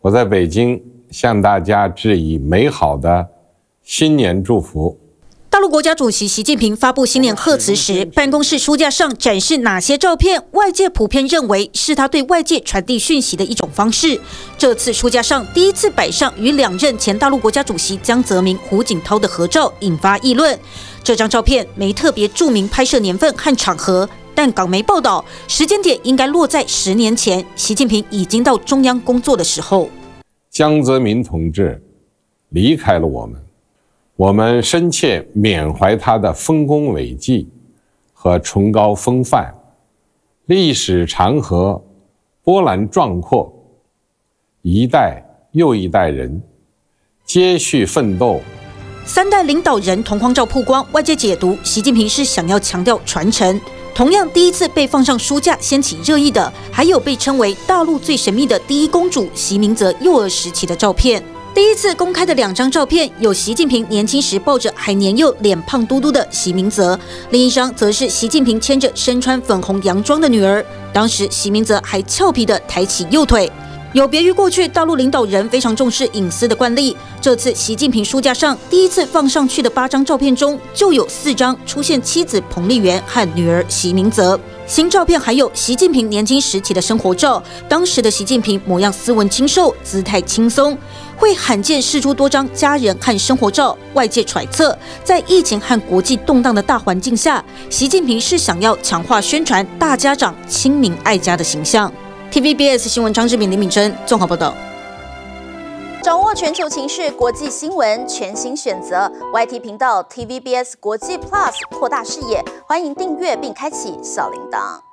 我在北京向大家致以美好的新年祝福。 大陆国家主席习近平发布新年贺词时，办公室书架上展示哪些照片？外界普遍认为是他对外界传递讯息的一种方式。这次书架上第一次摆上与两任前大陆国家主席江泽民、胡锦涛的合照，引发议论。这张照片没特别注明拍摄年份和场合，但港媒报道时间点应该落在10年前，习近平已经到中央工作的时候。 江泽民同志离开了我们深切缅怀他的丰功伟绩和崇高风范。历史长河波澜壮阔，一代又一代人接续奋斗。 3代领导人同框照曝光，外界解读习近平是想要强调传承。同样，第一次被放上书架掀起热议的，还有被称为大陆最神秘的第一公主习明泽幼儿时期的照片。第一次公开的2张照片，有习近平年轻时抱着还年幼、脸胖嘟嘟的习明泽，另一张则是习近平牵着身穿粉红洋装的女儿。当时习明泽还俏皮地抬起右腿。有别于过去大陆领导人非常重视隐私的惯例，这次习近平书架上第一次放上去的8张照片中，就有4张出现妻子彭丽媛和女儿习明泽。新照片还有习近平年轻时期的生活照，当时的习近平模样斯文清瘦，姿态轻松。会罕见释出多张家人和生活照，外界揣测，在疫情和国际动荡的大环境下，习近平是想要强化宣传大家长、亲民爱家的形象。TVBS 新闻张志敏、林敏珍综合报道。 掌握全球情势、国际新闻，全新选择 YT 频道 TVBS 国际 Plus， 扩大视野。欢迎订阅并开启小铃铛。